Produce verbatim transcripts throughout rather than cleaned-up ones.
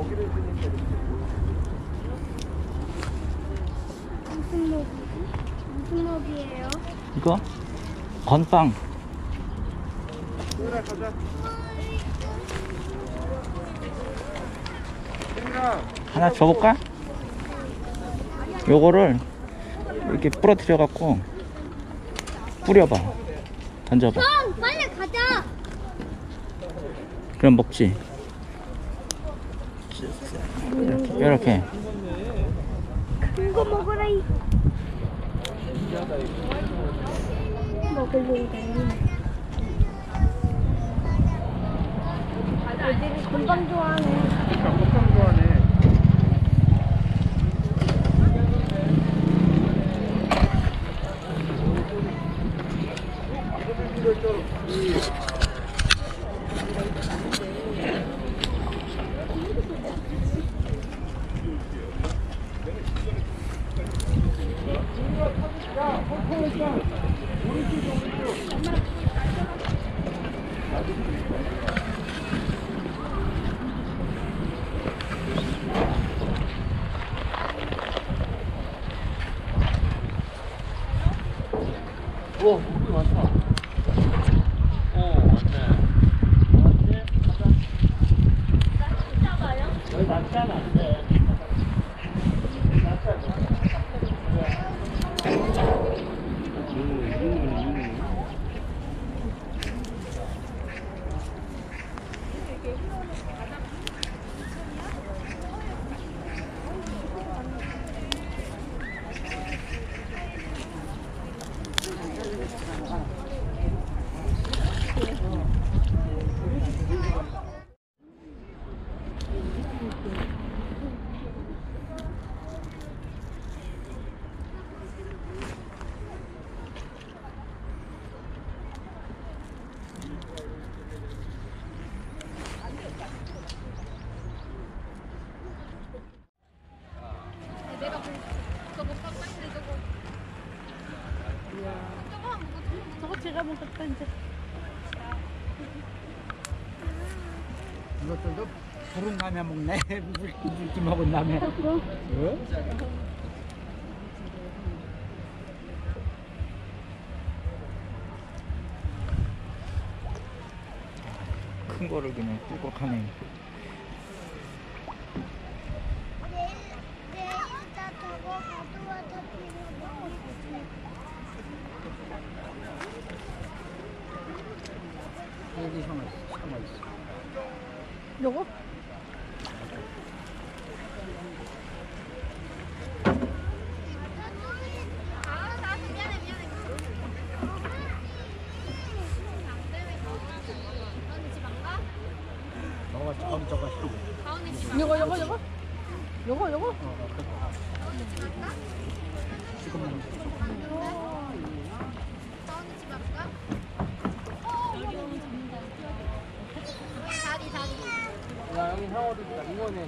무슨 먹이? 무슨 먹이에요? 이거? 건빵. 하나 줘볼까? 요거를 이렇게 부러뜨려 갖고 뿌려봐. 던져봐. 형, 빨리 가자. 그럼 먹지. 이렇게, 이렇게. 큰 거 먹으라. 이. 먹으려고. 애들이 건빵 좋아하네. 그러니까 건빵 좋아하네. 오, 물이 많다. 어, 맞네. 맞지? 가자. 잡아요? 여기 낫잖아. 네. 낫잖아. 내가 뭐 저거 깜빡이네 저거. 저거 저거 제가 먹었다 이제. 이것들도 부른 라면 먹네. 물, 물좀 먹은 라면. 어? 큰 거를 그냥 꿀꺽하네. 여기 형아, 형아 있어. 요거? 저거 저거 저거. 요거 요거 요거? 요거 요거? 지금 야, 여기 형어도 있다. 이거네.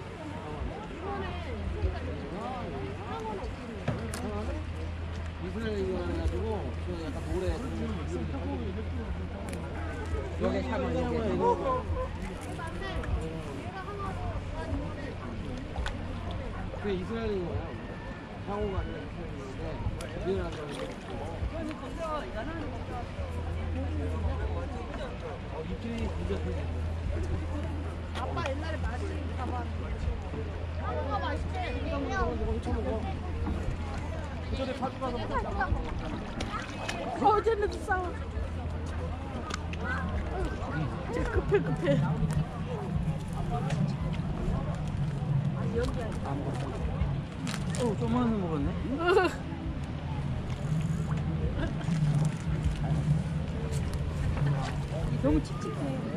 이슬 이거 해가지고 저 약간 모래 여기 샤먼 여기 그 이스라엘인 거야. 상호가 아니라 이스라엘인데 리얼한 거. 어, 이틀이 부족해. 아빠 옛날에 맛있는 가봤는데. 한우가 맛있지? 이거 먹어, 엄청 먹어. 그 전에 파주 가서 먹었잖아. 어제는 싸워. 급해 급해. 아니 여기 아니야. 안 먹었어. 어, 좀만 먹었네. 너무 칙칙해.